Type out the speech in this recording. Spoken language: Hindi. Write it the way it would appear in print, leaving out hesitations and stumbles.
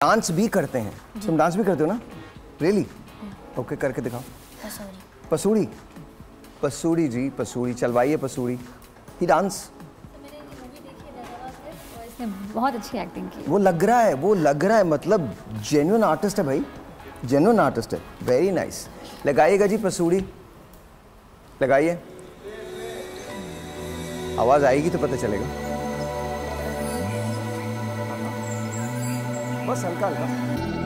डांस भी करते हैं। तुम डांस भी करते हो ना? रियली? ओके, करके दिखाओ। पसूड़ी। पसूड़ी जी, पसूड़ी चलवाइए। पसूड़ी ही डांस। इसने बहुत अच्छी एक्टिंग की। वो लग रहा है मतलब जेन्युइन आर्टिस्ट है भाई, जेन्युइन आर्टिस्ट है। Very nice. लगाइएगा जी पसूड़ी, लगाइए। आवाज आएगी तो पता चलेगा। बस हल्का हल्का।